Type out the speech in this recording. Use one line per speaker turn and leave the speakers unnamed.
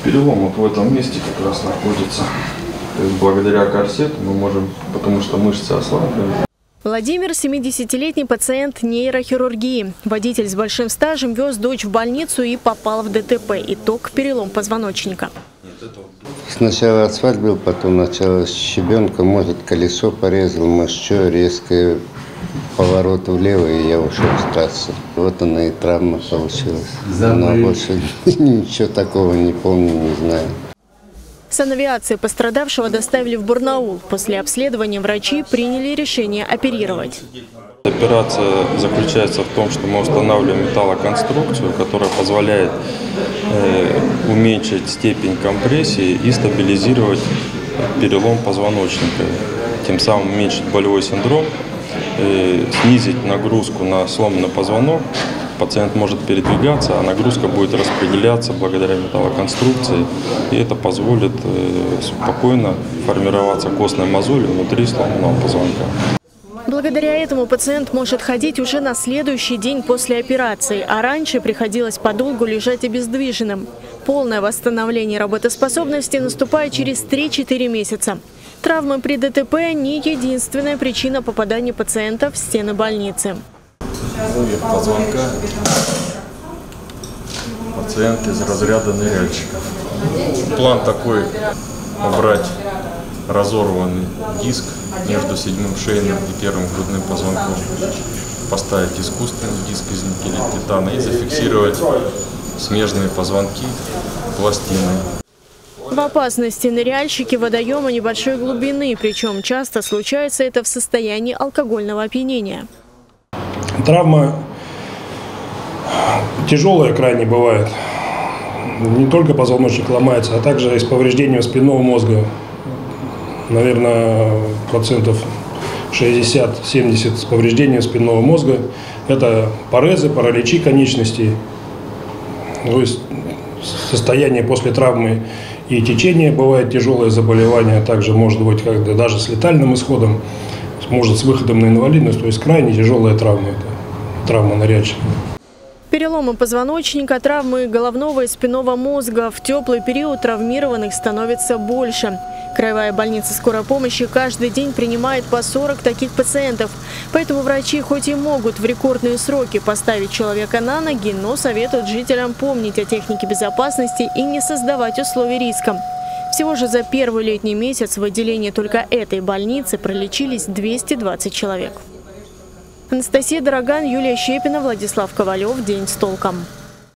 Перелом вот в этом месте как раз находится. То есть благодаря корсету мы можем, потому что мышцы ослаблены.
Владимир – 70-летний пациент нейрохирургии. Водитель с большим стажем вез дочь в больницу и попал в ДТП. Итог – перелом позвоночника.
Сначала асфальт был, потом началась щебенка, может, колесо порезал, мощу, резкий поворот влево, и я ушел с трассы. Вот она и травма получилась. Но больше ничего такого не помню, не знаю.
Санавиации пострадавшего доставили в Барнаул. После обследования врачи приняли решение оперировать.
Операция заключается в том, что мы устанавливаем металлоконструкцию, которая позволяет уменьшить степень компрессии и стабилизировать перелом позвоночника. Тем самым уменьшить болевой синдром, снизить нагрузку на сломанный позвонок. Пациент может передвигаться, а нагрузка будет распределяться благодаря металлоконструкции. И это позволит спокойно формироваться костной мозолью внутри сломанного позвонка.
Благодаря этому пациент может ходить уже на следующий день после операции, а раньше приходилось подолгу лежать обездвиженным. Полное восстановление работоспособности наступает через 3-4 месяца. Травмы при ДТП – не единственная причина попадания пациента в стены больницы.
Вывих позвонка. Пациент из разряда ныряльщика. План такой – убрать разорванный диск между седьмым шейным и первым грудным позвонком, поставить искусственный диск из никеля титана и зафиксировать смежные позвонки пластиной.
В опасности ныряльщики водоема небольшой глубины, причем часто случается это в состоянии алкогольного опьянения.
Травма тяжелая крайне бывает. Не только позвоночник ломается, а также и с повреждением спинного мозга. Наверное, процентов 60-70 с повреждением спинного мозга. Это порезы, параличи конечностей. То есть состояние после травмы и течение бывает тяжелое заболевание, также может быть даже с летальным исходом, может с выходом на инвалидность, то есть крайне тяжелая травма, это травма ныряльщика.
Переломы позвоночника, травмы головного и спинного мозга. В теплый период травмированных становится больше. Краевая больница скорой помощи каждый день принимает по 40 таких пациентов. Поэтому врачи хоть и могут в рекордные сроки поставить человека на ноги, но советуют жителям помнить о технике безопасности и не создавать условий риска. Всего же за первый летний месяц в отделении только этой больницы пролечились 220 человек. Анастасия Дороган, Юлия Щепина, Владислав Ковалев. День с толком.